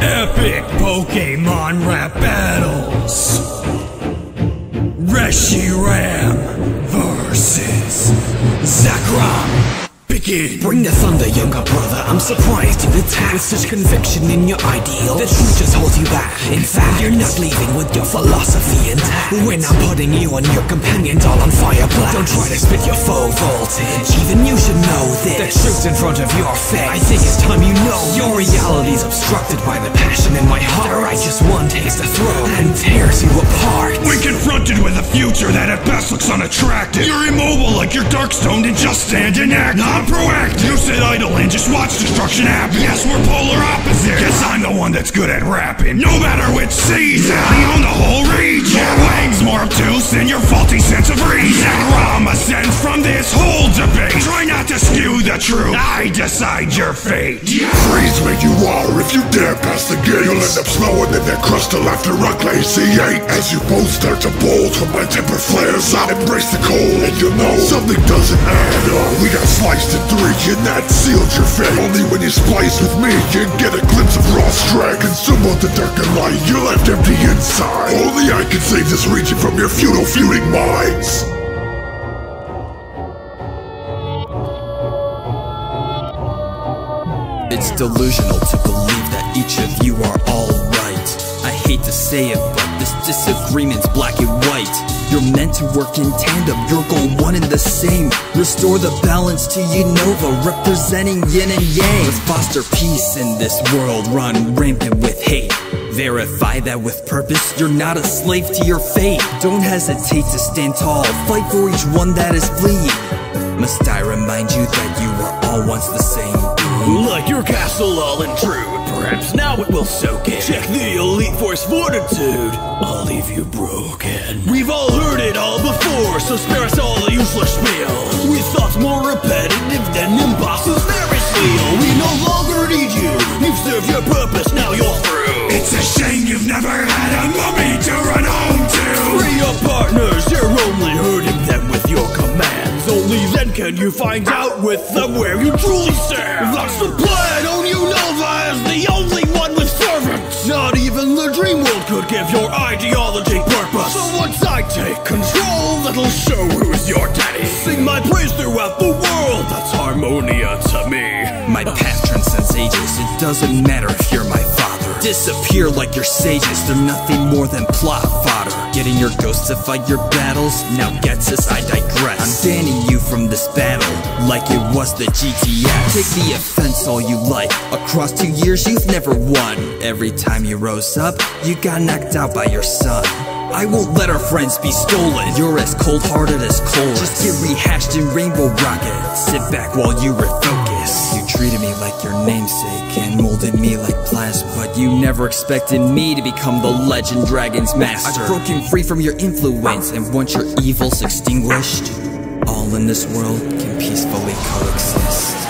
Epic Pokemon rap battles. Reshiram versus Zekrom. Begin. Bring the thunder, younger brother. I'm surprised you attack with such conviction in your ideal. The truth just holds you back. In fact, you're not leaving with your philosophy intact. When I'm putting you and your companions all on fire black. Don't try to spit your full voltage. Even you should know this. The truth's in front of your face. I think it's time you know your reality's obstructed by the passion in my heart. The righteous one takes the throne and tears you apart. When confronted with a future that at best looks unattractive, you're immobile like you're dark-stoned and just stand inactive. Not proactive. You sit idle and just watch destruction happen. Yes, we're polar opposites. Guess I'm the one that's good at rapping. No matter which season, I own the whole region. Your wings more obtuse than your faulty sense of reason. Zekrom ascends from this whole debate. Try not to skew the truth. I decide your fate. Freeze where you are. If you dare pass the gate, you'll end up snowing in that crustal after rock AC8. As you both start to bolt when my temper flares up, embrace the cold and you'll know something doesn't add up. We got sliced in three and that sealed your fate. Only when you splice with me you get a glimpse of raw strength. Consume both the dark and light, you're left empty inside. Only I can save this region from your futile feuding minds. It's delusional to believe that each of you are all right. I hate to say it, but this disagreement's black and white. You're meant to work in tandem, your goal one and the same. Restore the balance to Unova, representing yin and yang. Let's foster peace in this world run rampant with hate. Verify that with purpose, you're not a slave to your fate. Don't hesitate to stand tall, fight for each one that is fleeing. Must I remind you that you are all once the same being? Like your castle all intrude, perhaps now it will soak in. Check the Elite Force fortitude, I'll leave you broken. We've all heard it all before, so spare us all the useless spiel. With thoughts more repetitive than Impossi's Ferris wheel. We no longer need you, you've served your purpose, now you're through. It's a shame you've never had a mummy to run home to. Free your partners, you're only hurting them with your commands. Only then can you find out with them where you truly stand. That's the plan, own Unova as the only one with servants. Not even the dream world could give your ideology purpose. So once I take control, that'll show who's your daddy. Sing my praise throughout the world, that's Harmonia to me. My path transcends ages, it doesn't matter if you're my father. Disappear like your sages, they're nothing more than plot fodder. Getting your ghost to fight your battles, now gets us, I digress. I'm banning you from this battle, like it was the GTS. Take the offense all you like, across 2 years you've never won. Every time you rose up, you got knocked out by your son. I won't let our friends be stolen, you're as cold-hearted as cold. Just get rehashed in Rainbow Rocket, sit back while you refocus. You treated me like your namesake and molded me like plasma, but you never expected me to become the Legend Dragon's master. I've broken free from your influence, and once your evil's extinguished, all in this world can peacefully coexist.